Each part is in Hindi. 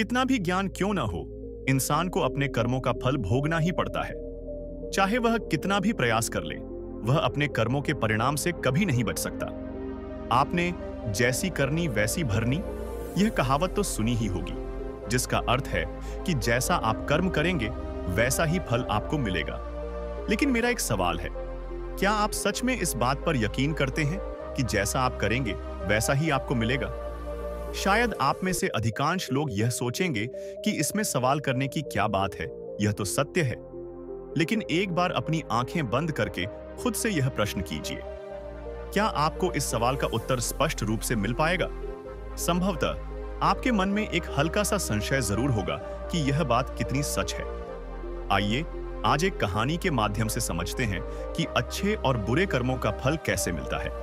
कितना भी ज्ञान क्यों ना हो, इंसान को अपने कर्मों का फल भोगना ही पड़ता है। चाहे वह कितना भी प्रयास कर ले, वह अपने कर्मों के परिणाम से कभी नहीं बच सकता। आपने जैसी करनी वैसी भरनी, यह कहावत तो सुनी ही होगी, जिसका अर्थ है कि जैसा आप कर्म करेंगे वैसा ही फल आपको मिलेगा। लेकिन मेरा एक सवाल है, क्या आप सच में इस बात पर यकीन करते हैं कि जैसा आप करेंगे वैसा ही आपको मिलेगा? शायद आप में से अधिकांश लोग यह सोचेंगे कि इसमें सवाल करने की क्या बात है, यह तो सत्य है। लेकिन एक बार अपनी आंखें बंद करके खुद से यह प्रश्न कीजिए, क्या आपको इस सवाल का उत्तर स्पष्ट रूप से मिल पाएगा? संभवतः आपके मन में एक हल्का सा संशय जरूर होगा कि यह बात कितनी सच है। आइए आज एक कहानी के माध्यम से समझते हैं कि अच्छे और बुरे कर्मों का फल कैसे मिलता है।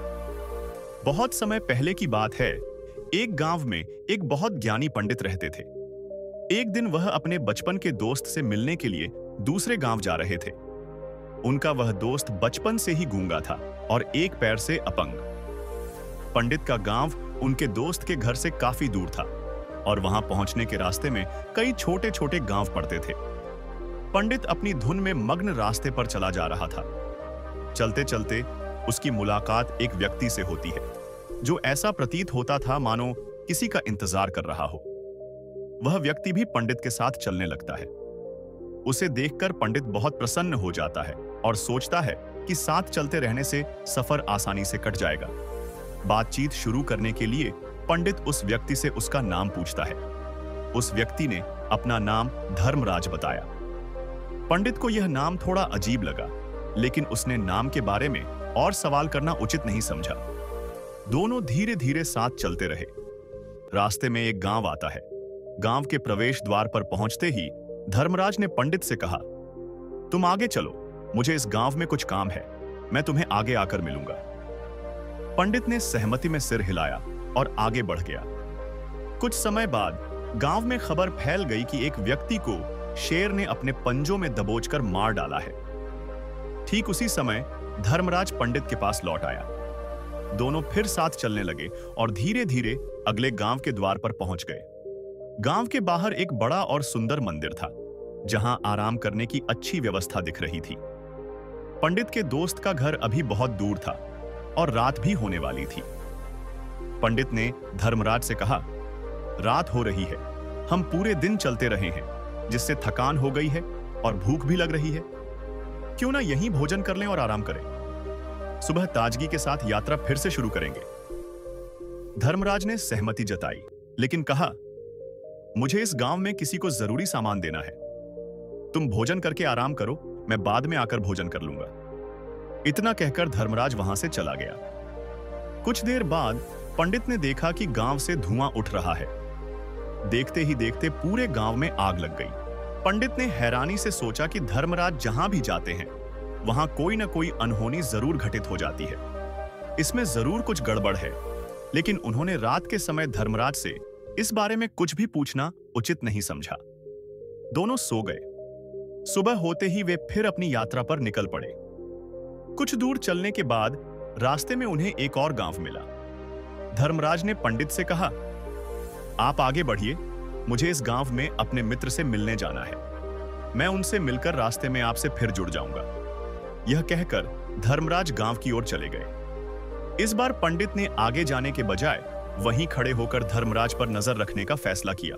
बहुत समय पहले की बात है, एक गांव में एक बहुत ज्ञानी पंडित रहते थे। एक दिन वह अपने बचपन के दोस्त से मिलने के लिए दूसरे गांव जा रहे थे। उनका वह दोस्त बचपन से ही गूंगा था और एक पैर से अपंग। पंडित का गांव उनके दोस्त के घर से काफी दूर था और वहां पहुंचने के रास्ते में कई छोटे छोटे गांव पड़ते थे। पंडित अपनी धुन में मग्न रास्ते पर चला जा रहा था। चलते चलते उसकी मुलाकात एक व्यक्ति से होती है, जो ऐसा प्रतीत होता था मानो किसी का इंतजार कर रहा हो। वह व्यक्ति भी पंडित के साथ चलने लगता है। उसे देखकर पंडित बहुत प्रसन्न हो जाता है और सोचता है कि साथ चलते रहने से सफर आसानी से कट जाएगा। बातचीत शुरू करने के लिए पंडित उस व्यक्ति से उसका नाम पूछता है। उस व्यक्ति ने अपना नाम धर्मराज बताया। पंडित को यह नाम थोड़ा अजीब लगा, लेकिन उसने नाम के बारे में और सवाल करना उचित नहीं समझा। दोनों धीरे धीरे साथ चलते रहे। रास्ते में एक गांव आता है। गांव के प्रवेश द्वार पर पहुंचते ही धर्मराज ने पंडित से कहा, तुम आगे चलो, मुझे इस गांव में कुछ काम है, मैं तुम्हें आगे आकर मिलूंगा। पंडित ने सहमति में सिर हिलाया और आगे बढ़ गया। कुछ समय बाद गांव में खबर फैल गई कि एक व्यक्ति को शेर ने अपने पंजों में दबोचकर मार डाला है। ठीक उसी समय धर्मराज पंडित के पास लौट आया। दोनों फिर साथ चलने लगे और धीरे धीरे अगले गांव के द्वार पर पहुंच गए। गांव के बाहर एक बड़ा और सुंदर मंदिर था, जहां आराम करने की अच्छी व्यवस्था दिख रही थी। पंडित के दोस्त का घर अभी बहुत दूर था और रात भी होने वाली थी। पंडित ने धर्मराज से कहा, रात हो रही है, हम पूरे दिन चलते रहे हैं, जिससे थकान हो गई है और भूख भी लग रही है। क्यों ना यहीं भोजन कर लें और आराम करें। सुबह ताजगी के साथ यात्रा फिर से शुरू करेंगे। धर्मराज ने सहमति जताई, लेकिन कहा, मुझे इस गांव में किसी को जरूरी सामान देना है। तुम भोजन करके आराम करो, मैं बाद में आकर भोजन कर लूंगा। इतना कहकर धर्मराज वहां से चला गया। कुछ देर बाद पंडित ने देखा कि गांव से धुआं उठ रहा है। देखते ही देखते पूरे गांव में आग लग गई। पंडित ने हैरानी से सोचा कि धर्मराज जहां भी जाते हैं, वहां कोई ना कोई अनहोनी जरूर घटित हो जाती है। इसमें जरूर कुछ गड़बड़ है। लेकिन उन्होंने रात के समय धर्मराज से इस बारे में कुछ भी पूछना उचित नहीं समझा। दोनों सो गए। सुबह होते ही वे फिर अपनी यात्रा पर निकल पड़े। कुछ दूर चलने के बाद रास्ते में उन्हें एक और गांव मिला। धर्मराज ने पंडित से कहा, आप आगे बढ़िए, मुझे इस गांव में अपने मित्र से मिलने जाना है। मैं उनसे मिलकर रास्ते में आपसे फिर जुड़ जाऊंगा। यह कहकर धर्मराज गांव की ओर चले गए। इस बार पंडित ने आगे जाने के बजाय वहीं खड़े होकर धर्मराज पर नजर रखने का फैसला किया।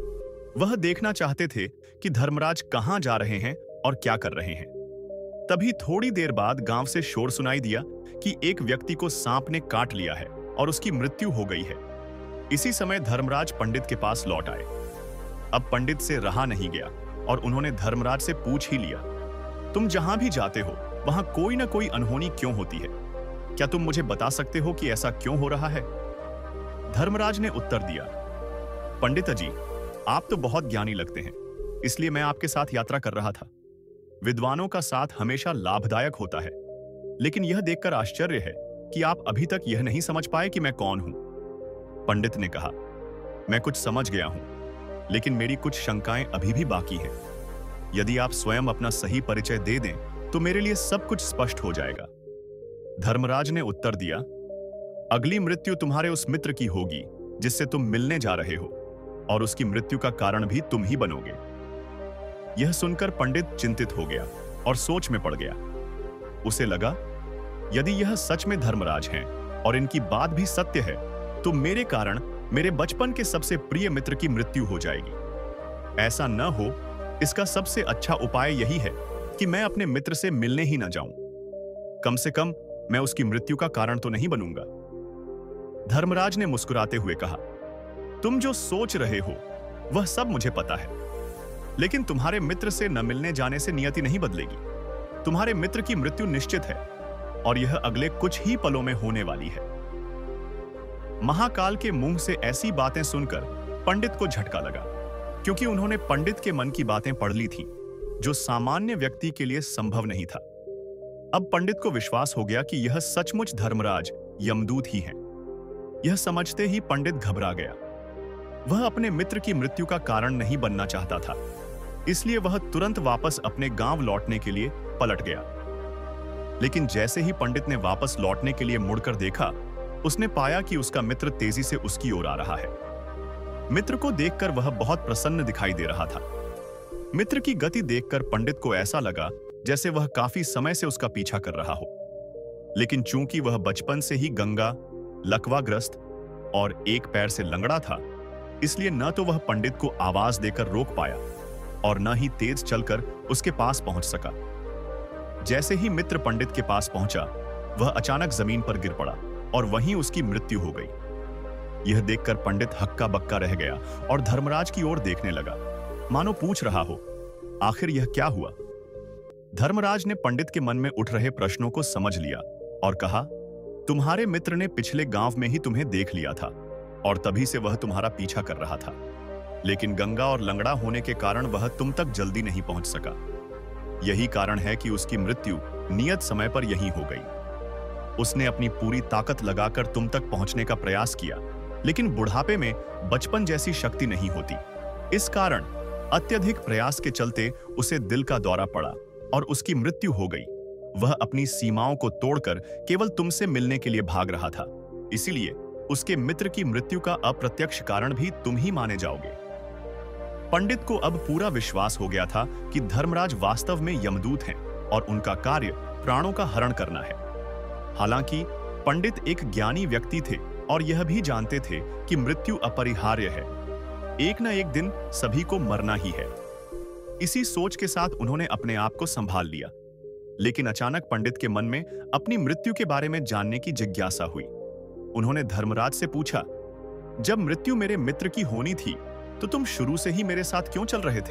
वह देखना चाहते थे कि धर्मराज कहां जा रहे हैं और क्या कर रहे हैं। तभी थोड़ी देर बाद गांव से शोर सुनाई दिया कि एक व्यक्ति को सांप ने काट लिया है और उसकी मृत्यु हो गई है। इसी समय धर्मराज पंडित के पास लौट आए। अब पंडित से रहा नहीं गया और उन्होंने धर्मराज से पूछ ही लिया, तुम जहां भी जाते हो वहां कोई ना कोई अनहोनी क्यों होती है? क्या तुम मुझे बता सकते हो कि ऐसा क्यों हो रहा है? धर्मराज ने उत्तर दिया, पंडित जी, आप तो बहुत ज्ञानी लगते हैं, इसलिए मैं आपके साथ यात्रा कर रहा था। विद्वानों का साथ हमेशा लाभदायक होता है, लेकिन यह देखकर आश्चर्य है कि आप अभी तक यह नहीं समझ पाए कि मैं कौन हूं। पंडित ने कहा, मैं कुछ समझ गया हूं, लेकिन मेरी कुछ शंकाएं अभी भी बाकी हैं। यदि आप स्वयं अपना सही परिचय दे दें तो मेरे लिए सब कुछ स्पष्ट हो जाएगा। धर्मराज ने उत्तर दिया, अगली मृत्यु तुम्हारे उस मित्र की होगी जिससे तुम मिलने जा रहे हो। और उसकी मृत्यु का कारण भी तुम ही बनोगे। यह सुनकर पंडित चिंतित हो गया और सोच में पड़ गया। उसे लगा, यदि यह सच में धर्मराज हैं और इनकी बात भी सत्य है, तो मेरे कारण मेरे बचपन के सबसे प्रिय मित्र की मृत्यु हो जाएगी। ऐसा न हो, इसका सबसे अच्छा उपाय यही है कि मैं अपने मित्र से मिलने ही न जाऊं। कम से कम मैं उसकी मृत्यु का कारण तो नहीं बनूंगा। धर्मराज ने मुस्कुराते हुए कहा, तुम जो सोच रहे हो वह सब मुझे पता है, लेकिन तुम्हारे मित्र से न मिलने जाने से नियति नहीं बदलेगी। तुम्हारे मित्र की मृत्यु निश्चित है और यह अगले कुछ ही पलों में होने वाली है। महाकाल के मुंह से ऐसी बातें सुनकर पंडित को झटका लगा, क्योंकि उन्होंने पंडित के मन की बातें पढ़ ली थी, जो सामान्य व्यक्ति के लिए संभव नहीं था। अब पंडित को विश्वास हो गया कि यह सचमुच धर्मराज यमदूत ही हैं। यह समझते ही पंडित घबरा गया। वह अपने मित्र की मृत्यु का कारण नहीं बनना चाहता था, इसलिए वह तुरंत वापस अपने गांव लौटने के लिए पलट गया। लेकिन जैसे ही पंडित ने वापस लौटने के लिए मुड़कर देखा, उसने पाया कि उसका मित्र तेजी से उसकी ओर आ रहा है। मित्र को देखकर वह बहुत प्रसन्न दिखाई दे रहा था। मित्र की गति देखकर पंडित को ऐसा लगा जैसे वह काफी समय से उसका पीछा कर रहा हो। लेकिन चूंकि वह बचपन से ही गंगा, लकवाग्रस्त और एक पैर से लंगड़ा था, इसलिए न तो वह पंडित को आवाज देकर रोक पाया और न ही तेज चलकर उसके पास पहुंच सका। जैसे ही मित्र पंडित के पास पहुंचा, वह अचानक जमीन पर गिर पड़ा और वहीं उसकी मृत्यु हो गई। यह देखकर पंडित हक्का बक्का रह गया और धर्मराज की ओर देखने लगा, मानो पूछ रहा हो, आखिर यह क्या हुआ? धर्मराज ने पंडित के मन में उठ रहे प्रश्नों को समझ लिया और कहा, तुम्हारे मित्र ने पिछले गांव में ही तुम्हें देख लिया था और तभी से वह तुम्हारा पीछा कर रहा था, लेकिन गंगा और लंगड़ा होने के कारण वह तुम तक जल्दी नहीं पहुंच सका। यही कारण है कि उसकी मृत्यु नियत समय पर यहीं हो गई। उसने अपनी पूरी ताकत लगाकर तुम तक पहुंचने का प्रयास किया, लेकिन बुढ़ापे में बचपन जैसी शक्ति नहीं होती। इस कारण अत्यधिक प्रयास के चलते उसे दिल का दौरा पड़ा और उसकी मृत्यु हो गई। वह अपनी सीमाओं को तोड़कर केवल तुमसे मिलने के लिए भाग रहा था, इसीलिए उसके मित्र की मृत्यु का अप्रत्यक्ष कारण भी तुम ही माने जाओगे। पंडित को अब पूरा विश्वास हो गया था कि धर्मराज वास्तव में यमदूत हैं और उनका कार्य प्राणों का हरण करना है। हालांकि पंडित एक ज्ञानी व्यक्ति थे और यह भी जानते थे कि मृत्यु अपरिहार्य है। एक न एक दिन सभी को मरना ही है। इसी सोच के साथ उन्होंने अपने आप को संभाल लिया। लेकिन अचानक पंडित के मन में अपनी मृत्यु के बारे में जानने की जिज्ञासा हुई। उन्होंने धर्मराज से पूछा, जब मृत्यु मेरे मित्र की होनी थी तो तुम शुरू से ही मेरे साथ क्यों चल रहे थे?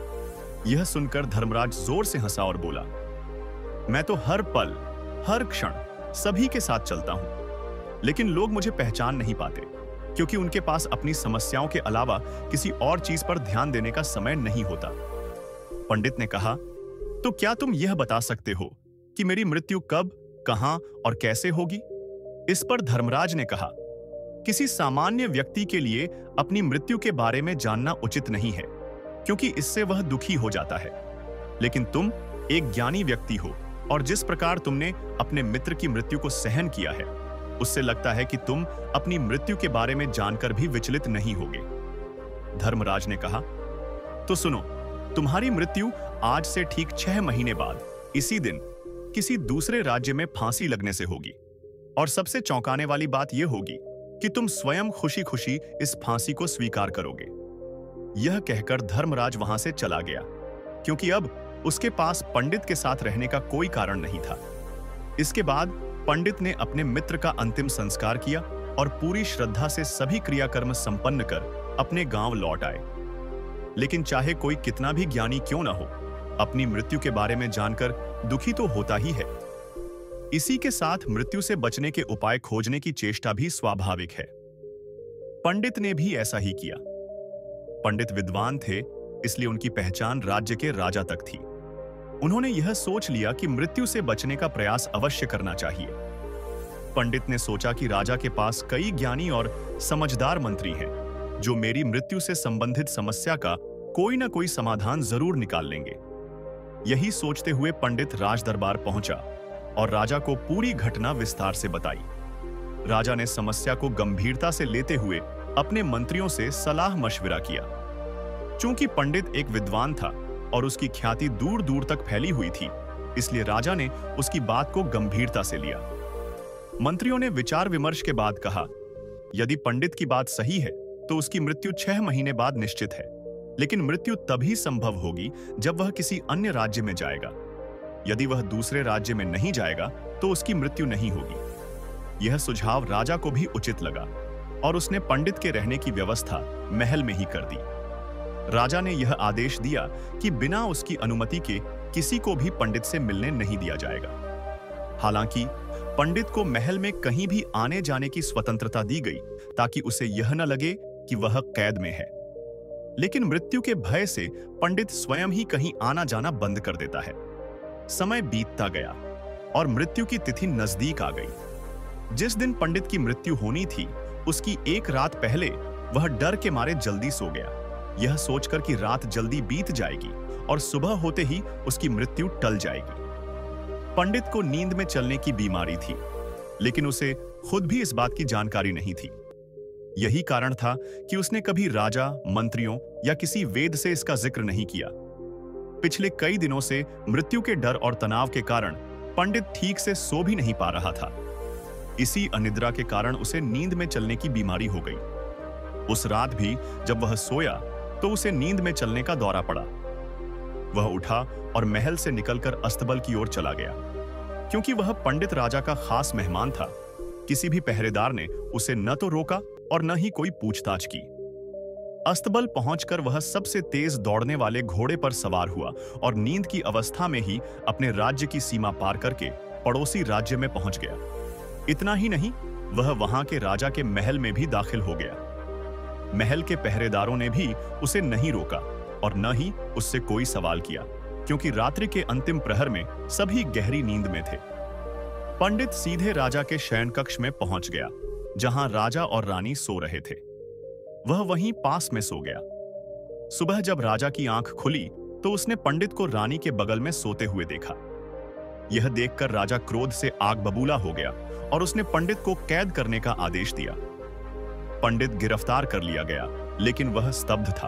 यह सुनकर धर्मराज जोर से हंसा और बोला, मैं तो हर पल, हर क्षण सभी के साथ चलता हूं, लेकिन लोग मुझे पहचान नहीं पाते, क्योंकि उनके पास अपनी समस्याओं के अलावा किसी और चीज पर ध्यान देने का समय नहीं होता। पंडित ने कहा, तो क्या तुम यह बता सकते हो कि मेरी मृत्यु कब, कहां और कैसे होगी? इस पर धर्मराज ने कहा, किसी सामान्य व्यक्ति के लिए अपनी मृत्यु के बारे में जानना उचित नहीं है, क्योंकि इससे वह दुखी हो जाता है। लेकिन तुम एक ज्ञानी व्यक्ति हो और जिस प्रकार तुमने अपने मित्र की मृत्यु को सहन किया है, उससे लगता है कि तुम अपनी मृत्यु के बारे में जानकर भी विचलित नहीं होगे। धर्मराज ने कहा, तो सुनो, तुम्हारी मृत्यु आज से ठीक 6 महीने बाद इसी दिन किसी दूसरे राज्य में फांसी लगने से होगी। और सबसे चौंकाने वाली बात यह होगी कि तुम स्वयं खुशी खुशी इस फांसी को स्वीकार करोगे। यह कहकर धर्मराज वहां से चला गया, क्योंकि अब उसके पास पंडित के साथ रहने का कोई कारण नहीं था। इसके बाद पंडित ने अपने मित्र का अंतिम संस्कार किया और पूरी श्रद्धा से सभी क्रियाकर्म संपन्न कर अपने गांव लौट आए। लेकिन चाहे कोई कितना भी ज्ञानी क्यों न हो, अपनी मृत्यु के बारे में जानकर दुखी तो होता ही है। इसी के साथ मृत्यु से बचने के उपाय खोजने की चेष्टा भी स्वाभाविक है। पंडित ने भी ऐसा ही किया। पंडित विद्वान थे, इसलिए उनकी पहचान राज्य के राजा तक थी। उन्होंने यह सोच लिया कि मृत्यु से बचने का प्रयास अवश्य करना चाहिए। पंडित ने सोचा कि राजा के पास कई ज्ञानी और समझदार मंत्री हैं, जो मेरी मृत्यु से संबंधित समस्या का कोई ना कोई समाधान जरूर निकाल लेंगे। यही सोचते हुए पंडित राज दरबार पहुंचा और राजा को पूरी घटना विस्तार से बताई। राजा ने समस्या को गंभीरता से लेते हुए अपने मंत्रियों से सलाह मशविरा किया। चूंकि पंडित एक विद्वान था और उसकी ख्याति दूर दूर तक फैली हुई थी, इसलिए राजा ने उसकी बात को गंभीरता से लिया। मंत्रियों ने विचार विमर्श के बाद कहा, यदि पंडित की बात सही है तो उसकी मृत्यु 6 महीने बाद निश्चित है, लेकिन मृत्यु तभी संभव होगी जब वह किसी अन्य राज्य में जाएगा। यदि वह दूसरे राज्य में नहीं जाएगा तो उसकी मृत्यु नहीं होगी। यह सुझाव राजा को भी उचित लगा और उसने पंडित के रहने की व्यवस्था महल में ही कर दी। राजा ने यह आदेश दिया कि बिना उसकी अनुमति के किसी को भी पंडित से मिलने नहीं दिया जाएगा। हालांकि पंडित को महल में कहीं भी आने जाने की स्वतंत्रता दी गई ताकि उसे यह न लगे कि वह कैद में है। लेकिन मृत्यु के भय से पंडित स्वयं ही कहीं आना जाना बंद कर देता है। समय बीतता गया और मृत्यु की तिथि नजदीक आ गई। जिस दिन पंडित की मृत्यु होनी थी, उसकी एक रात पहले वह डर के मारे जल्दी सो गया, यह सोचकर कि रात जल्दी बीत जाएगी और सुबह होते ही उसकी मृत्यु टल जाएगी। पंडित को नींद में चलने की बीमारी थी, लेकिन उसे खुद भी इस बात की जानकारी नहीं थी। यही कारण था कि उसने कभी राजा, मंत्रियों या किसी वेद से इसका जिक्र नहीं किया। पिछले कई दिनों से मृत्यु के डर और तनाव के कारण पंडित ठीक से सो भी नहीं पा रहा था। इसी अनिद्रा के कारण उसे नींद में चलने की बीमारी हो गई। उस रात भी जब वह सोया तो उसे नींद में चलने का दौरा पड़ा। वह उठा और महल से निकलकर अस्तबल की ओर चला गया। क्योंकि वह पंडित राजा का खास मेहमान था, किसी भी पहरेदार ने उसे न तो रोका और न ही कोई पूछताछ की। अस्तबल पहुंचकर वह सबसे तेज दौड़ने वाले घोड़े पर सवार हुआ और नींद की अवस्था में ही अपने राज्य की सीमा पार करके पड़ोसी राज्य में पहुंच गया। इतना ही नहीं, वह वहां के राजा के महल में भी दाखिल हो गया। महल के पहरेदारों ने भी उसे नहीं रोका और न ही उससे कोई सवाल किया, क्योंकि रात्रि के अंतिम प्रहर में सभी गहरी नींद में थे। पंडित सीधे राजा के शयन कक्ष में पहुंच गया, जहां राजा और रानी सो रहे थे। वह वहीं पास में सो गया। सुबह जब राजा की आंख खुली तो उसने पंडित को रानी के बगल में सोते हुए देखा। यह देखकर राजा क्रोध से आग बबूला हो गया और उसने पंडित को कैद करने का आदेश दिया। पंडित गिरफ्तार कर लिया गया, लेकिन वह स्तब्ध था।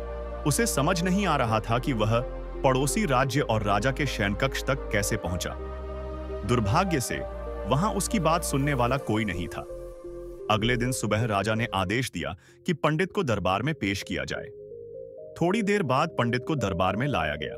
उसे समझ नहीं आ रहा था कि वह पड़ोसी राज्य और राजा के शयनकक्ष तक कैसे पहुंचा। दुर्भाग्य से वहां उसकी बात सुनने वाला कोई नहीं था। अगले दिन सुबह राजा ने आदेश दिया कि पंडित को दरबार में पेश किया जाए। थोड़ी देर बाद पंडित को दरबार में लाया गया।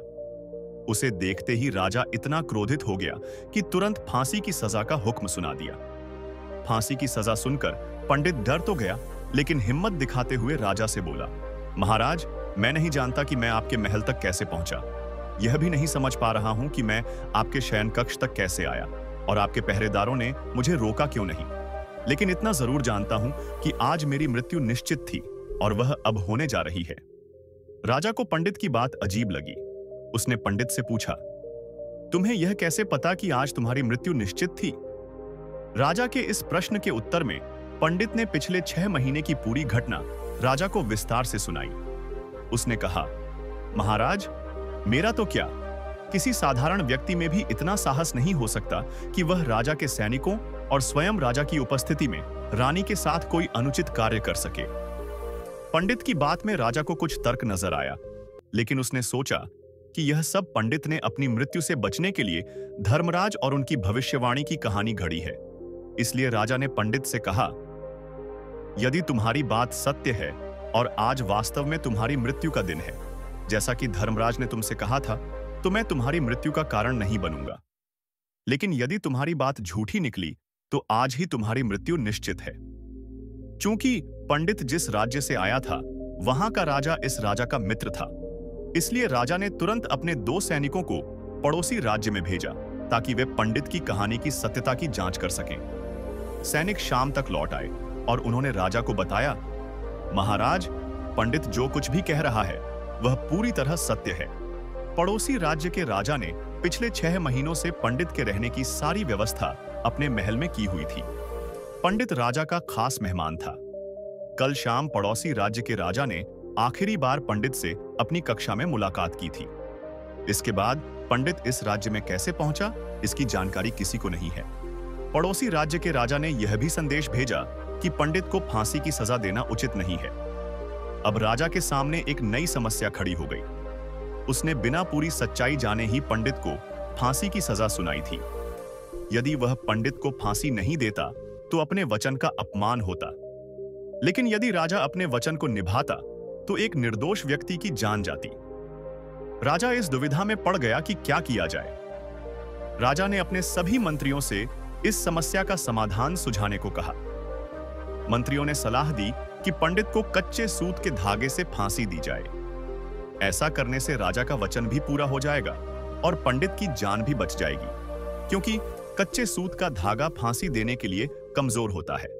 उसे देखते ही राजा इतना क्रोधित हो गया कि तुरंत फांसी की सजा का हुक्म सुना दिया। फांसी की सजा सुनकर पंडित डर तो गया, लेकिन हिम्मत दिखाते हुए राजा से बोला, महाराज, मैं नहीं जानता कि मैं आपके महल तक कैसे पहुंचा। यह भी नहीं समझ पा रहा हूं कि मैं आपके शयन कक्ष तक कैसे आया और आपके पहरेदारों ने मुझे रोका क्यों नहीं। लेकिन इतना जरूर जानता हूं कि आज मेरी मृत्यु निश्चित थी और वह अब होने जा रही है। राजा को पंडित की बात अजीब लगी। उसने पंडित से पूछा, तुम्हें यह कैसे पता कि आज तुम्हारी मृत्यु निश्चित थी? राजा के इस प्रश्न के उत्तर में पंडित ने पिछले 6 महीने की पूरी घटना राजा को विस्तार से सुनाई। उसने कहा, महाराज, मेरा तो क्या, किसी साधारण व्यक्ति में भी इतना साहस नहीं हो सकता कि वह राजा के सैनिकों और स्वयं राजा की उपस्थिति में रानी के साथ कोई अनुचित कार्य कर सके। पंडित की बात में राजा को कुछ तर्क नजर आया, लेकिन उसने सोचा कि यह सब पंडित ने अपनी मृत्यु से बचने के लिए धर्मराज और उनकी भविष्यवाणी की कहानी घड़ी है। इसलिए राजा ने पंडित से कहा, यदि तुम्हारी बात सत्य है और आज वास्तव में तुम्हारी मृत्यु का दिन है, जैसा कि धर्मराज ने तुमसे कहा था, तो मैं तुम्हारी मृत्यु का कारण नहीं बनूंगा। लेकिन यदि तुम्हारी बात झूठी निकली तो आज ही तुम्हारी मृत्यु निश्चित है। चूंकि पंडित जिस राज्य से आया था, वहां का राजा इस राजा का मित्र था, इसलिए राजा ने तुरंत अपने 2 सैनिकों को पड़ोसी राज्य में भेजा ताकि वे पंडित की कहानी की सत्यता की जांच कर सकें। सैनिक शाम तक लौट आए और उन्होंने राजा को बताया, महाराज, पंडित जो कुछ भी कह रहा है वह पूरी तरह सत्य है। पड़ोसी राज्य के राजा ने पिछले 6 महीनों से पंडित के रहने की सारी व्यवस्था अपने महल में की हुई थी। पंडित राजा का खास मेहमान था। कल शाम पड़ोसी राज्य के राजा ने आखिरी बार पंडित से अपनी कक्षा में मुलाकात की थी। इसके बाद पंडित इस राज्य में कैसे पहुंचा, इसकी जानकारी किसी को नहीं है। पड़ोसी राज्य के राजा ने यह भी संदेश भेजा कि पंडित को फांसी की सजा देना उचित नहीं है। अब राजा के सामने एक नई समस्या खड़ी हो गई। उसने बिना पूरी सच्चाई जाने ही पंडित को फांसी की सजा सुनाई थी। यदि वह पंडित को फांसी नहीं देता तो अपने वचन का अपमान होता, लेकिन यदि राजा अपने वचन को निभाता तो एक निर्दोष व्यक्ति की जान जाती। राजा इस दुविधा में पड़ गया कि क्या किया जाए। राजा ने अपने सभी मंत्रियों से इस समस्या का समाधान सुझाने को कहा। मंत्रियों ने सलाह दी कि पंडित को कच्चे सूत के धागे से फांसी दी जाए। ऐसा करने से राजा का वचन भी पूरा हो जाएगा और पंडित की जान भी बच जाएगी, क्योंकि कच्चे सूत का धागा फांसी देने के लिए कमजोर होता है।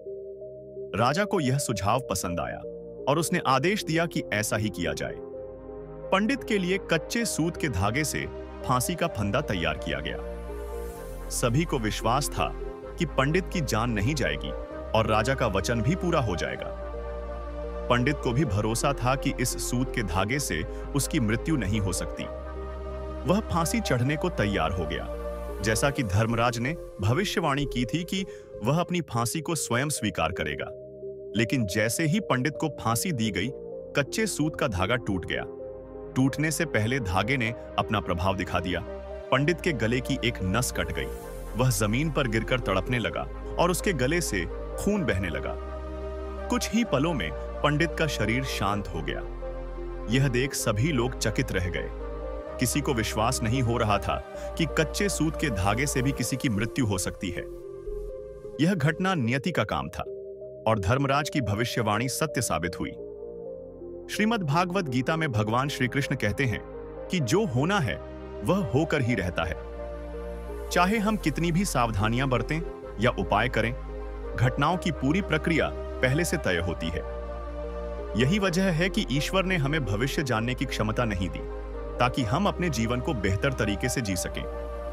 राजा को यह सुझाव पसंद आया और उसने आदेश दिया कि ऐसा ही किया जाए। पंडित के लिए कच्चे सूत के धागे से फांसी का फंदा तैयार किया गया। सभी को विश्वास था कि पंडित की जान नहीं जाएगी और राजा का वचन भी पूरा हो जाएगा। पंडित को भी भरोसा था कि इस सूत के धागे से उसकी मृत्यु नहीं हो सकती। वह फांसी चढ़ने को तैयार हो गया, जैसा कि धर्मराज ने भविष्यवाणी की थी कि वह अपनी फांसी को स्वयं स्वीकार करेगा। लेकिन जैसे ही पंडित को फांसी दी गई, कच्चे सूत का धागा टूट गया। टूटने से पहले धागे ने अपना प्रभाव दिखा दिया। पंडित के गले की एक नस कट गई। वह जमीन पर गिरकर तड़पने लगा और उसके गले से खून बहने लगा। कुछ ही पलों में पंडित का शरीर शांत हो गया। यह देख सभी लोग चकित रह गए। किसी को विश्वास नहीं हो रहा था कि कच्चे सूत के धागे से भी किसी की मृत्यु हो सकती है। यह घटना नियति का काम था और धर्मराज की भविष्यवाणी सत्य साबित हुई। श्रीमद् भागवत गीता में भगवान श्री कृष्ण कहते हैं कि जो होना है वह होकर ही रहता है। चाहे हम कितनी भी सावधानियां बरतें या उपाय करें, घटनाओं की पूरी प्रक्रिया पहले से तय होती है। यही वजह है कि ईश्वर ने हमें भविष्य जानने की क्षमता नहीं दी, ताकि हम अपने जीवन को बेहतर तरीके से जी सकें।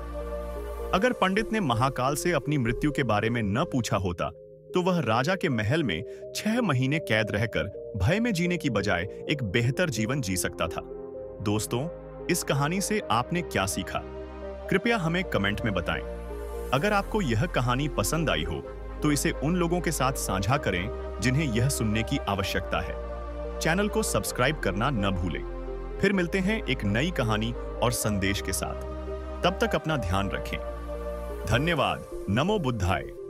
अगर पंडित ने महाकाल से अपनी मृत्यु के बारे में न पूछा होता तो वह राजा के महल में 6 महीने कैद रहकर भय में जीने की बजाय एक बेहतर जीवन जी सकता था। दोस्तों, इस कहानी से आपने क्या सीखा? कृपया हमें कमेंट में बताएं। अगर आपको यह कहानी पसंद आई हो तो इसे उन लोगों के साथ साझा करें जिन्हें यह सुनने की आवश्यकता है। चैनल को सब्सक्राइब करना न भूलें। फिर मिलते हैं एक नई कहानी और संदेश के साथ। तब तक अपना ध्यान रखें। धन्यवाद। नमो बुद्धाय।